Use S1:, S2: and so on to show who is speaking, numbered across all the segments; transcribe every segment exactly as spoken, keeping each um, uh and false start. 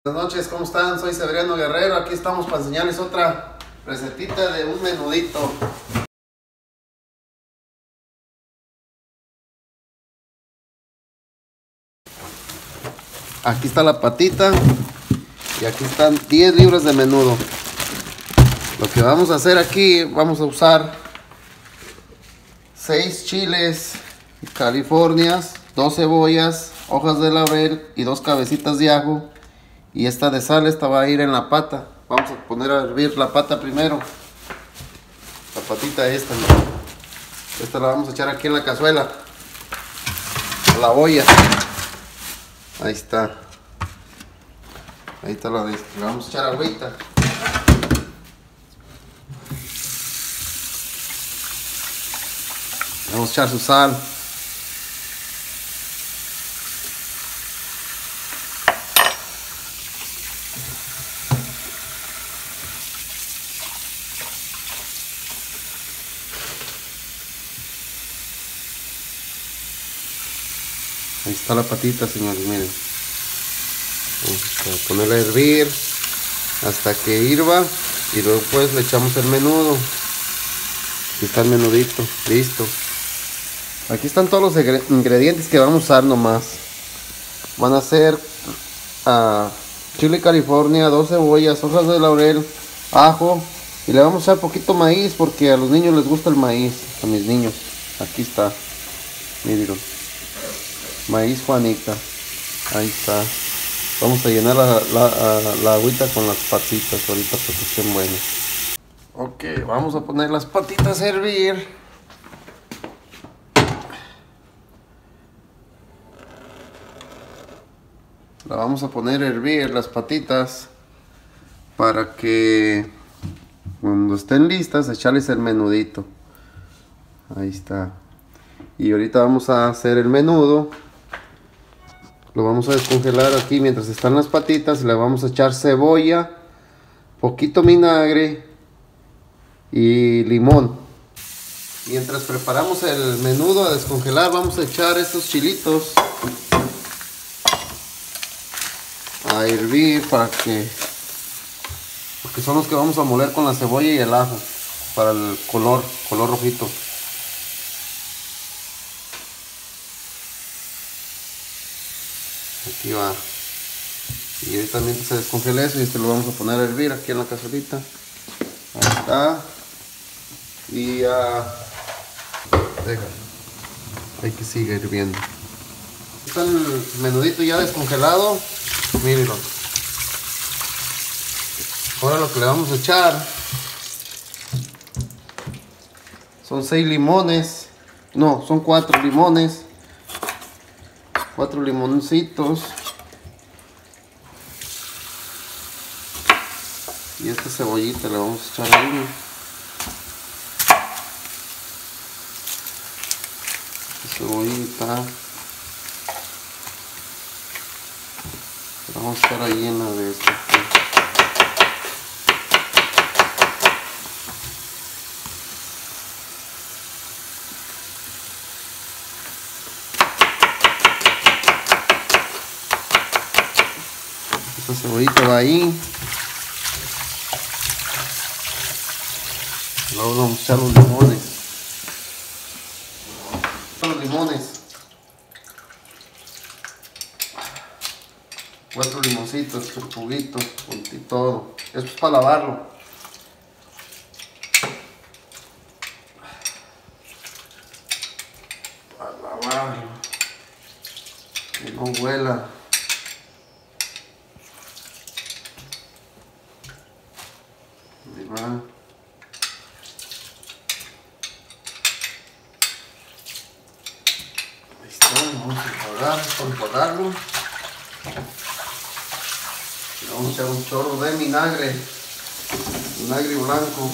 S1: Buenas noches, ¿cómo están? Soy Severiano Guerrero, aquí estamos para enseñarles otra recetita de un menudito. Aquí está la patita y aquí están diez libras de menudo. Lo que vamos a hacer aquí, vamos a usar seis chiles californias, dos cebollas, hojas de laurel y dos cabecitas de ajo. Y esta de sal, esta va a ir en la pata. Vamos a poner a hervir la pata primero. La patita esta, ¿no? Esta la vamos a echar aquí en la cazuela, a la olla. Ahí está. Ahí está la de esta. Le vamos a echar agüita. Vamos a echar su sal. Ahí está la patita, señores, miren. Vamos a ponerla a hervir hasta que hirva y luego pues le echamos el menudo. Aquí está el menudito, listo. Aquí están todos los ingredientes que vamos a usar nomás. Van a ser uh, chile California, dos cebollas, hojas de laurel, ajo. Y le vamos a echar poquito maíz porque a los niños les gusta el maíz, a mis niños. Aquí está, miren. Maíz Juanita, ahí está. Vamos a llenar la, la, la agüita con las patitas ahorita para que estén buenas. Ok, vamos a poner las patitas a hervir. La vamos a poner a hervir las patitas para que cuando estén listas echarles el menudito. Ahí está. Y ahorita vamos a hacer el menudo. Lo vamos a descongelar aquí mientras están las patitas. Le vamos a echar cebolla, poquito vinagre y limón. Mientras preparamos el menudo a descongelar, vamos a echar estos chilitos a hervir para que, porque son los que vamos a moler con la cebolla y el ajo para el color, color rojito. Aquí va. Y ahorita también se descongela eso y este lo vamos a poner a hervir aquí en la cazuelita. Ahí está. Y ya. Uh, deja. Hay que sigue hirviendo. Está el menudito ya descongelado. Mírenlo. Ahora lo que le vamos a echar son seis limones. No, son cuatro limones. Cuatro limoncitos. Y esta cebollita le vamos a echar ahí. Esta cebollita. La vamos a echar ahí en la de esta. Esta cebollita va ahí. Luego vamos a echar los limones. Los limones. Cuatro limoncitos, el juguito, y todo. Esto es para lavarlo. Para lavarlo. Que no huela. Ahí va. Vamos a enjuagar, enjuagarlo. Le vamos a echar un chorro de vinagre, vinagre blanco.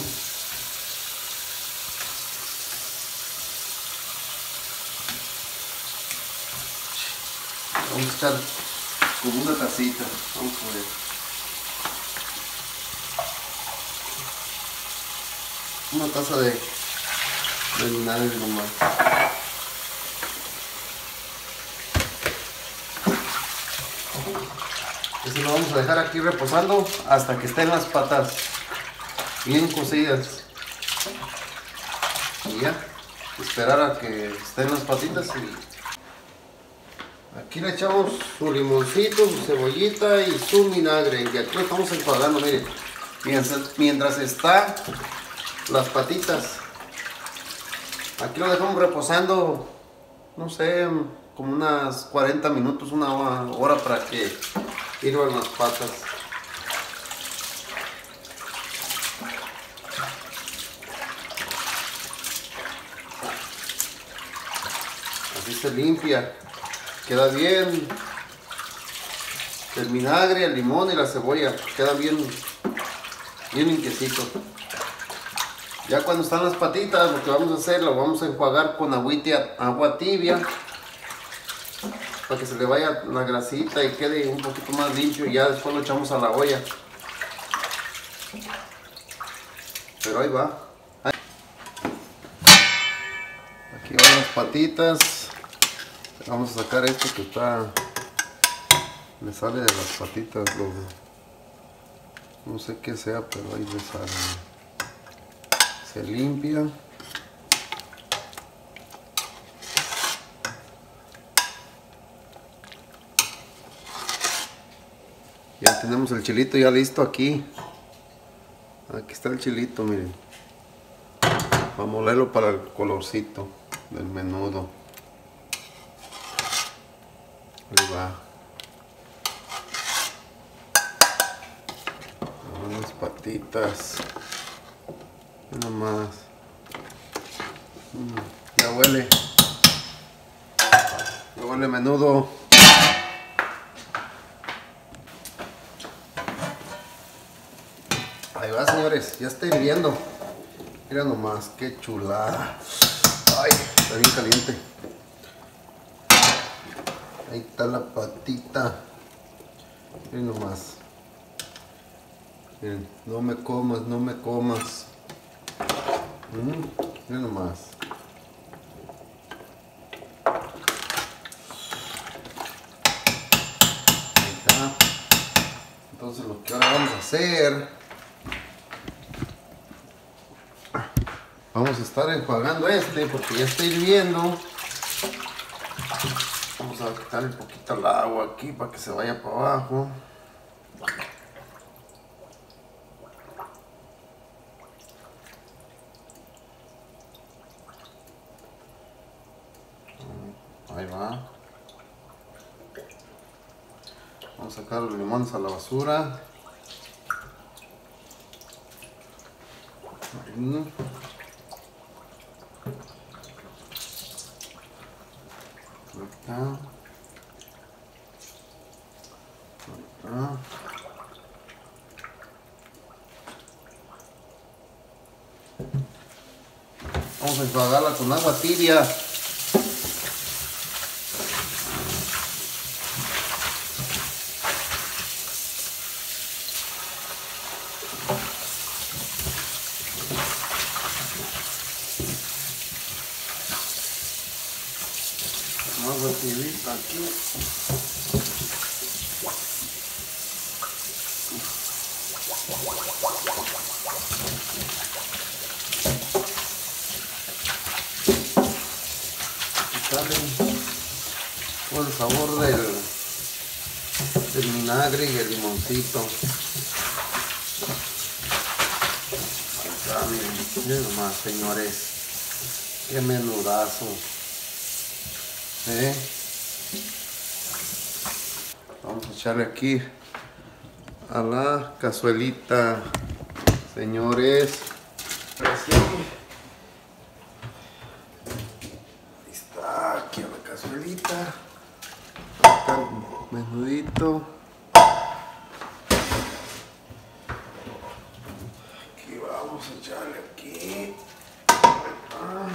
S1: Vamos a echar como una tacita. Vamos a ver. Una taza de, de vinagre nomás. Entonces lo vamos a dejar aquí reposando hasta que estén las patas bien cocidas. Y ya, esperar a que estén las patitas. Y aquí le echamos su limoncito, su cebollita y su vinagre. Y aquí lo estamos enjuagando, miren. Mientras, mientras está las patitas. Aquí lo dejamos reposando, no sé, como unas cuarenta minutos, una hora para que hirvan las patas. Así se limpia, queda bien. El vinagre, el limón y la cebolla quedan bien, bien limpiecitos. Ya cuando están las patitas, lo que vamos a hacer, lo vamos a enjuagar con agüita, agua tibia, para que se le vaya la grasita y quede un poquito más limpio. Y ya después lo echamos a la olla. Pero ahí va. Aquí van las patitas. Vamos a sacar esto que está, le sale de las patitas, lo, no sé qué sea, pero ahí le sale. Se limpia. Ya tenemos el chilito ya listo aquí. Aquí está el chilito, miren. Vamos a molerlo para el colorcito del menudo. Ahí va. Unas patitas. Nada más. Mm, ya huele. Ya huele menudo. Ahí va, señores. Ya está hirviendo. Mira nomás, qué chulada. Ay, está bien caliente. Ahí está la patita. Miren nomás. Miren, no me comas, no me comas. Mm, miren nomás. Ahí está. Entonces lo que ahora vamos a hacer, vamos a estar enjuagando este porque ya está hirviendo. Vamos a quitarle un poquito el agua aquí para que se vaya para abajo. Ahí va. Vamos a sacar los limones a la basura. Ahí. Acá. Acá. Vamos a enjuagarla con agua tibia. Agua tibiita aquí. Sale con el sabor del, del vinagre y el limoncito. Ahí está, miren, miren nomás, señores, qué menudazo. ¿Eh? Vamos a echarle aquí a la cazuelita, señores. Ahí está, aquí a la cazuelita. Acá el menudito. Aquí vamos a echarle aquí. Ah.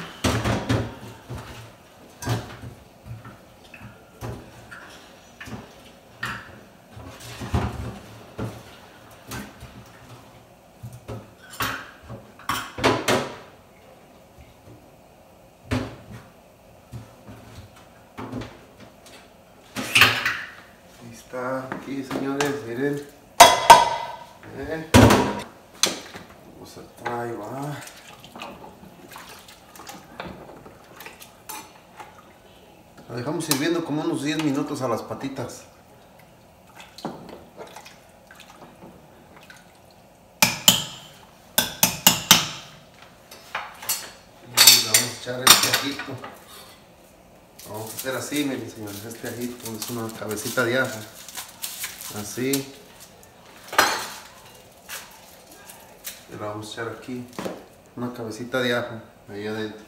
S1: Está aquí aquí, señores, miren. Eh. Vamos a, ahí va. La dejamos hirviendo como unos diez minutos a las patitas. Y le vamos a echar este ajito. Vamos a hacer así, miren, señores, este ajito es una cabecita de ajo. Así. Y le vamos a echar aquí una cabecita de ajo ahí adentro.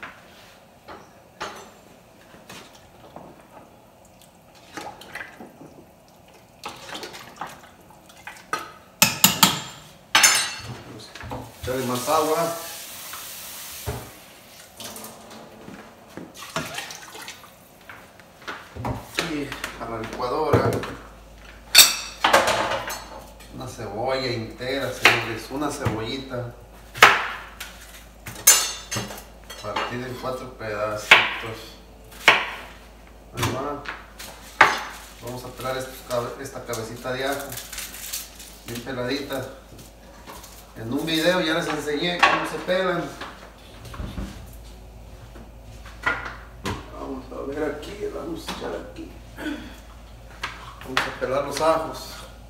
S1: Echarle más agua. Y a la licuadora una cebolla entera, señores, una cebollita partida en cuatro pedacitos. Ahí va. Vamos a pelar esta cabecita de ajo bien peladita. En un video ya les enseñé cómo se pelan. Vamos a ver aquí, vamos a echar aquí. Vamos a pelar los ajos.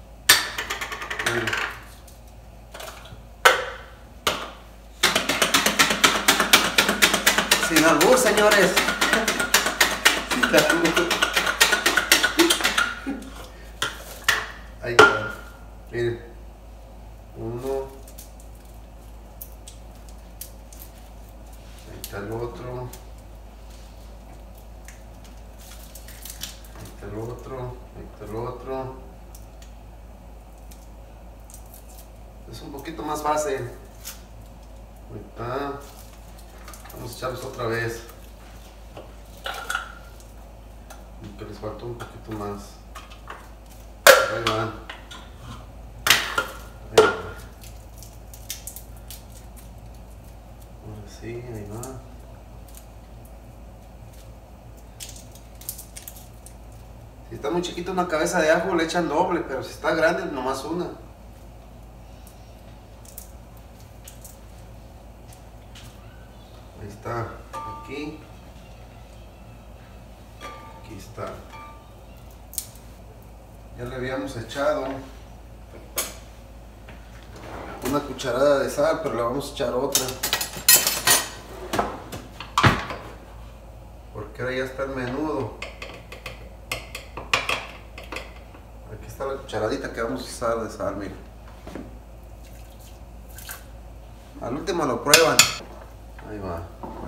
S1: Sin albur, señores. Sin albur. Ahí está. Miren. Uno. Ahí está el otro. Ahí está el otro. Ahí está el otro. Es un poquito más fácil. Ahí está. Vamos a echarlos otra vez. Que les faltó un poquito más. Ahí van. Ahí va. Ahora sí, ahí va. Si está muy chiquita una cabeza de ajo le echan doble, pero si está grande nomás una. Ahí está, aquí. Aquí está. Ya le habíamos echado una cucharada de sal, pero le vamos a echar otra. Porque ahora ya está el menudo. Aquí está la cucharadita que vamos a usar de sal, miren. Al último lo prueban. Ahí va.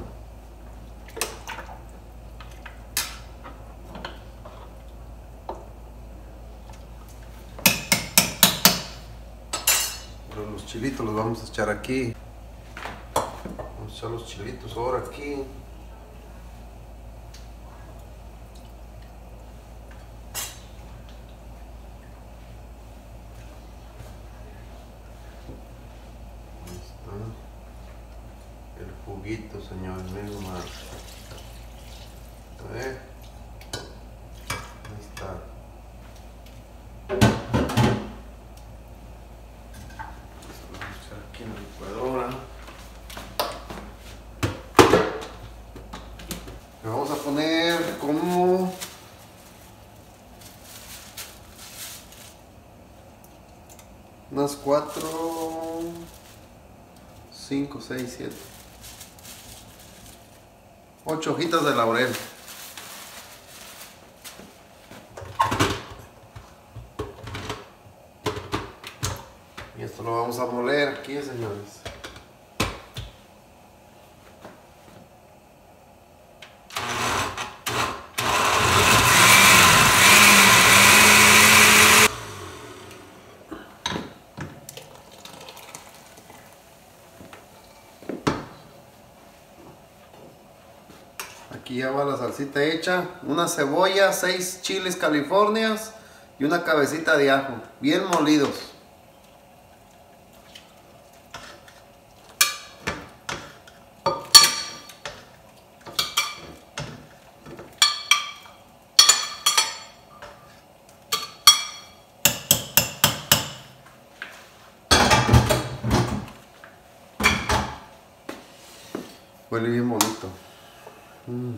S1: Pero los chilitos los vamos a echar aquí. Vamos a echar los chilitos ahora aquí. El juguito, señores, miren más. A ver. Ahí está. Esto lo vamos a echar aquí en la licuadora. Le vamos a poner como unas cuatro, cinco, seis, siete, ocho hojitas de laurel. Y esto lo vamos a moler aquí, señores. Aquí ya va la salsita hecha, una cebolla, seis chiles californias y una cabecita de ajo, bien molidos. Huele bien bonito. Mm.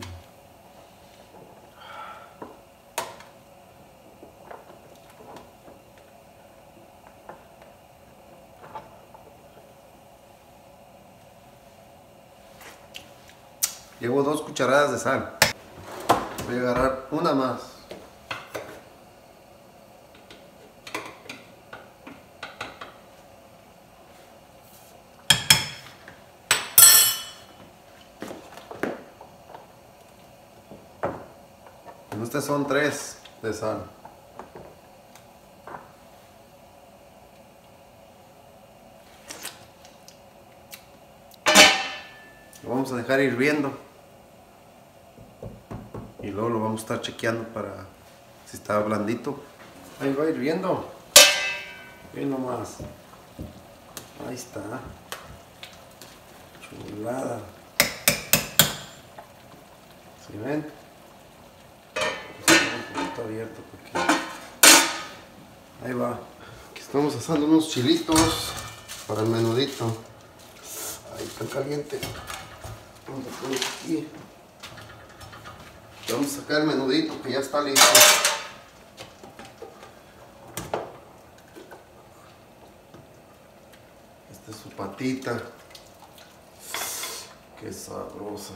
S1: Llevo dos cucharadas de sal. Voy a agarrar una más. Estas son tres de sal. Lo vamos a dejar hirviendo. Y luego lo vamos a estar chequeando para si está blandito. Ahí va hirviendo. Bien nomás. Ahí está. Chulada. ¿Sí ven? Un poquito abierto porque... Ahí va. Aquí estamos asando unos chilitos para el menudito. Ahí está caliente. Vamos a poner aquí. Vamos a sacar el menudito que ya está listo. Esta es su patita. Qué sabrosa.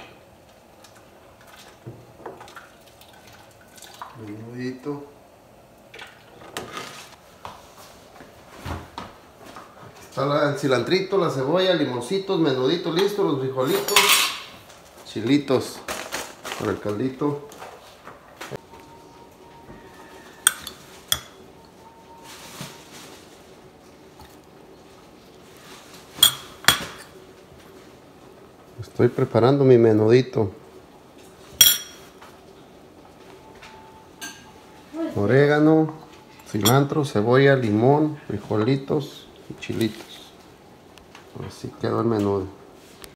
S1: Menudito. Aquí está la, el cilantrito, la cebolla, limoncitos, menudito listo, los frijolitos, chilitos para el caldito. Estoy preparando mi menudito. Orégano, cilantro, cebolla, limón, frijolitos y chilitos. Así quedó el menudo.